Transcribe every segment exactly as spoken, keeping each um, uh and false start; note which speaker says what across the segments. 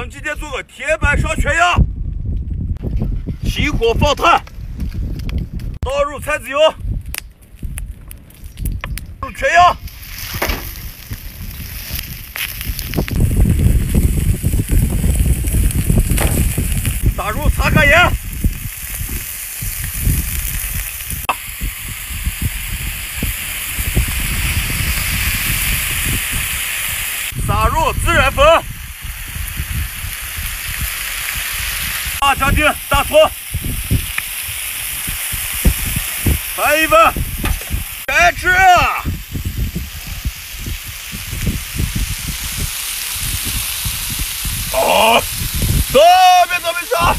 Speaker 1: 咱今天做个铁板烧全羊，起火放炭，倒入菜籽油，入全羊，打入擦干盐，撒入孜然粉。 辣椒丁、大葱，翻一翻，开吃！哦，特别特别香！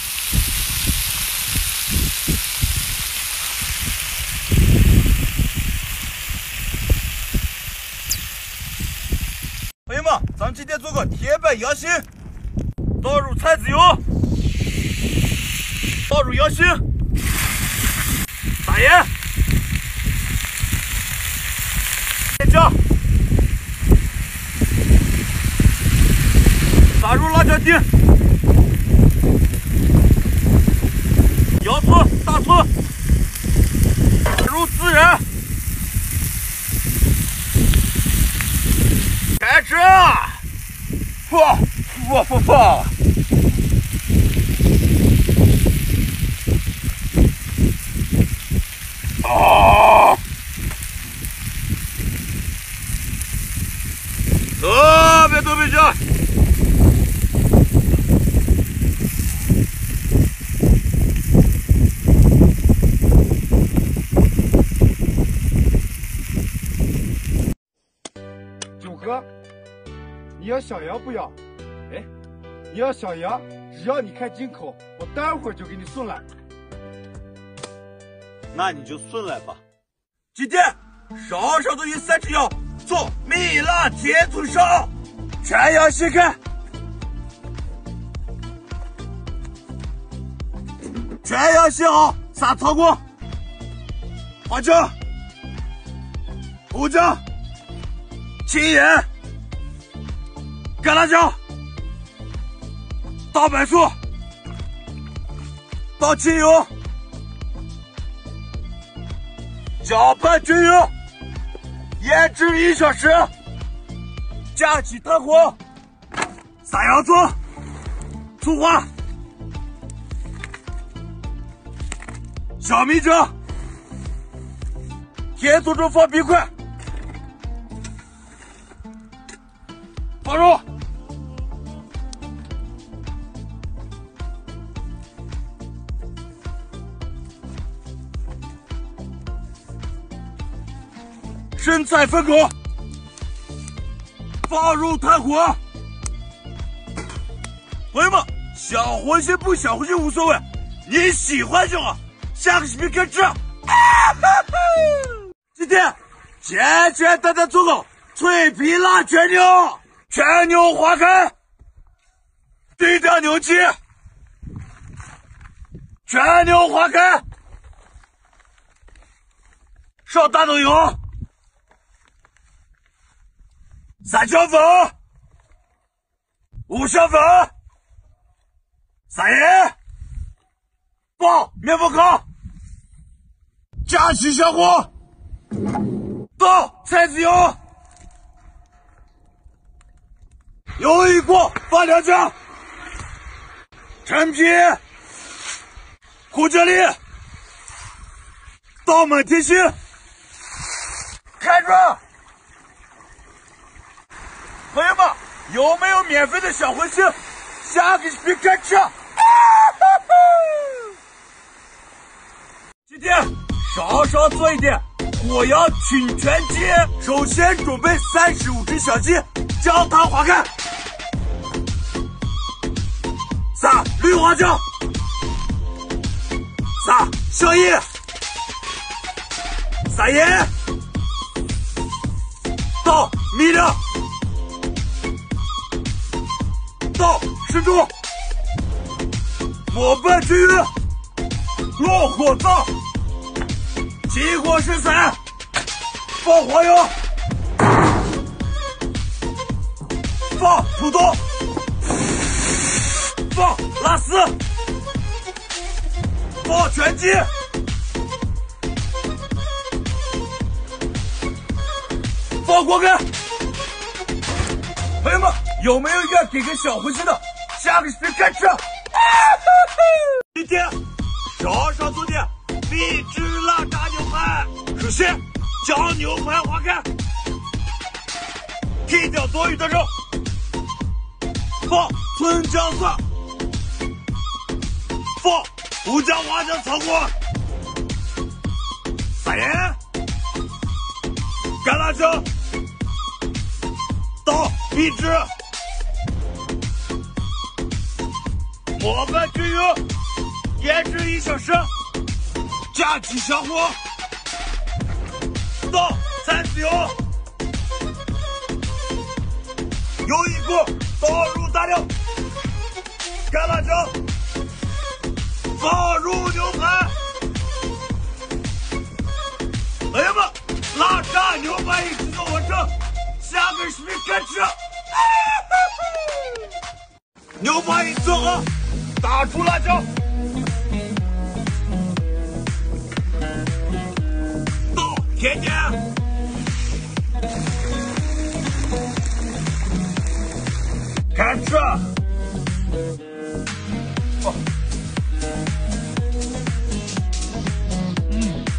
Speaker 1: 朋友们，咱今天做个铁板羊心，倒入菜籽油。 倒入羊心，撒盐，甜酱，撒入辣椒丁，洋葱、大葱，撒入孜然，开吃！哇哇哇哇！ 啊！特别特别香！
Speaker 2: 九哥，你要小羊不要？哎，你要小羊，只要你开金口，我待会儿就给你送来。
Speaker 1: 那你就顺来吧。今天烧上头有三只羊，做蜜辣铁腿烧，全羊细开，全羊洗好，撒草锅，花椒、胡椒、青盐、干辣椒，倒白醋，倒清油。 搅拌均匀，腌制一小时，架起炭火，撒洋葱、醋花、小米酒，甜醋中放冰块，放入。 生菜分口，放入炭火。朋友们，想荤腥不想荤腥无所谓，你喜欢就好。下个视频开吃。啊、今天简简单单做个脆皮辣全牛，全牛划开，对调牛筋，全牛划开，上大豆油。 撒姜粉、五香粉，撒盐，爆面粉糠，架起小火，倒菜籽油，油一过放两姜，陈皮、胡椒粒，倒满贴心，开着。 朋友们，有没有免费的小荤腥？下个视频开吃！啊、今天稍稍做一点火羊清全鸡。首先准备三十五只小鸡，将它划开，撒绿花椒，撒香叶，撒盐，倒米料。 倒生猪，抹拌均匀，落火灶，起火生散，放黄油，放土豆， 做拳击，放锅盖。朋友们，有没有愿给个小红心的？下个视频开始。今天早上做的秘制辣炸牛排，首先将牛排划开，剔掉多余的肉，放葱姜蒜，放胡椒花椒草果，撒盐，干辣椒，倒秘制，抹拌均匀，腌制一小时，架起小火，倒菜籽油，油一锅，倒入大料，干辣椒，放入牛排。朋友们，辣炸牛排已制作完成，下个视频开始。牛排已做好，打出辣椒，倒甜点，开吃。哦，嗯，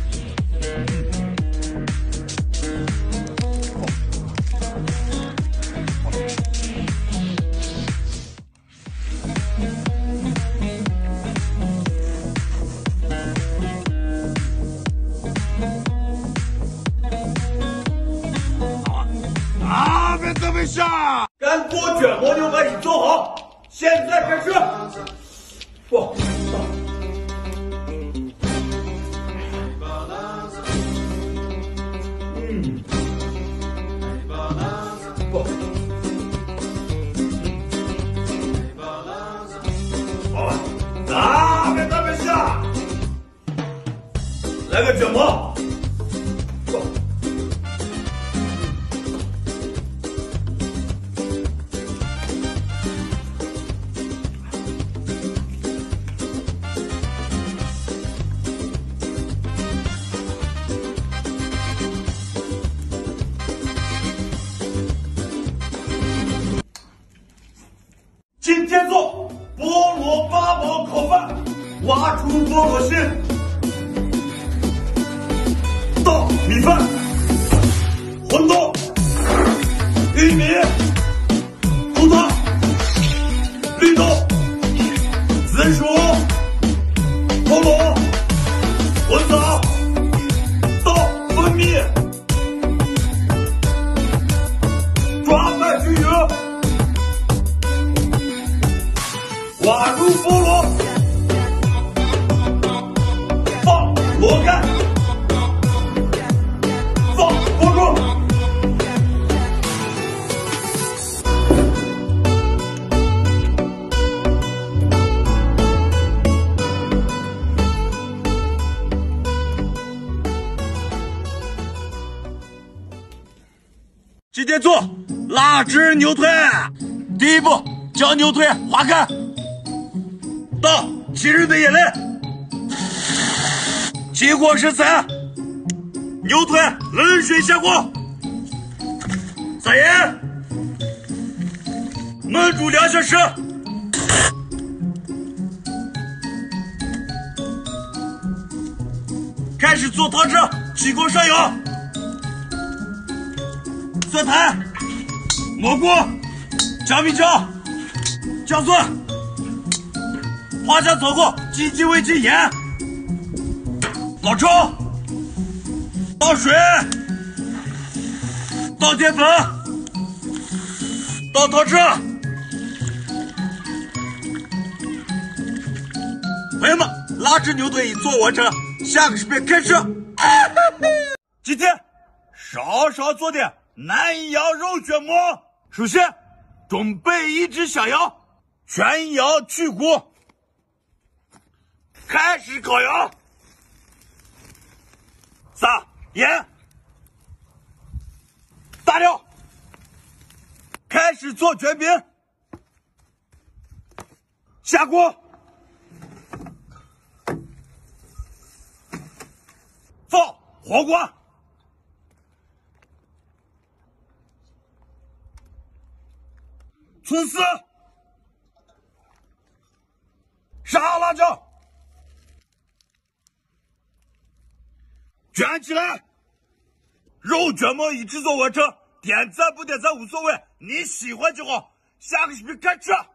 Speaker 1: 啊！别特别下，干锅卷馍牛排已做好，现在开始。哇！嗯，哇！好了，啊！别特别下，来个卷馍。今天做菠萝八宝烤饭，挖出菠萝心，倒米饭，黄豆、玉米、葡萄、绿豆、紫薯、菠萝，混杂，倒分蜜，抓拌均匀。挖入菠萝，放萝干，放菠萝，今天做辣汁牛腿，第一步将牛腿划开。倒亲人的眼泪，起锅食材，牛腿冷水下锅，撒盐，焖煮两小时，开始做汤汁，起锅上油，蒜苔，蘑菇，小米椒，姜蒜。花椒草果，鸡精味精盐，老抽，倒水，倒淀粉，倒汤汁。朋友们，辣汁牛腿已做完成，下个视频开始。今天稍稍做点南羊肉卷馍，首先准备一只小羊，全羊去骨。开始烤羊，撒盐，大料，开始做卷饼，下锅， 包裹。存四。沙辣椒。卷起来。肉卷馍一制作完成，点赞不点赞无所谓，你喜欢就好。下个视频开吃。